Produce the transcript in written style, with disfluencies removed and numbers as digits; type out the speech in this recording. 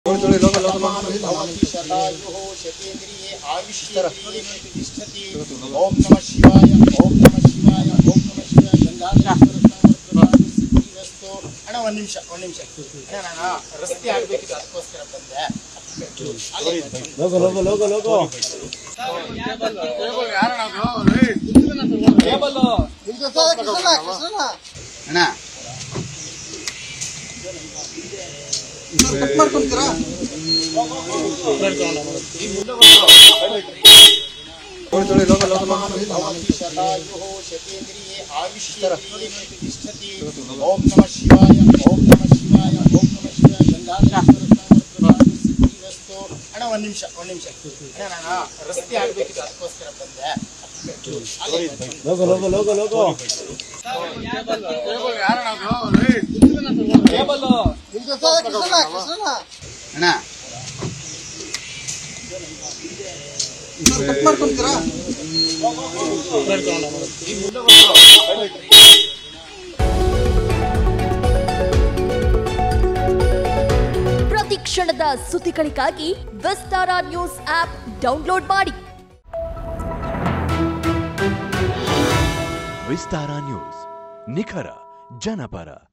ओम नमः शिवाय ओम नमः शिवाय ओम नमः शिवाय अಣ್ಣ ಒಂದು ನಿಮಿಷ ಅಣ್ಣ ನಾನು ರಸ್ತೆ ಆಗಬೇಕಿತ್ತು ಅದಕ್ಕೋಸ್ಕರ ಬಂದೆ logo logo logo logo table ಯಾರಣ್ಣ ಅದು ಟೇಬಲ್ ನಿಮಗೆ ಕೃಷ್ಣ ಅಣ್ಣ ಕಟ್ ಮಾಡ್ಕೊಂತೀರಾ ओम नमः शिवाय ओम नमः शिवाय ओम नमः शिवाय अಣ್ಣ ಒಂದು ನಿಮಿಷ ಅಣ್ಣ ನಾನು ರಸ್ತೆ ಆಗಬೇಕಿತ್ತು ಅದಕ್ಕೋಸ್ಕರ ಬಂದೆ logo logo logo logo table ಯಾರಣ್ಣ ಅದು ಟೇಬಲ್ ನಿಮಗೆ ಕೃಷ್ಣ ಅಣ್ಣ ಕಟ್ ಮಾಡ್ಕೊಂತೀರಾ ಪ್ರತಿ ಕ್ಷಣದ ಸುದ್ದಿಗಳಿಗಾಗಿ ವಿಸ್ತಾರ ನ್ಯೂಸ್ ಆಪ್ ಡೌನ್ಲೋಡ್ ಮಾಡಿ. ವಿಸ್ತಾರ ನ್ಯೂಸ್, ನಿಖರ ಜನಪರ.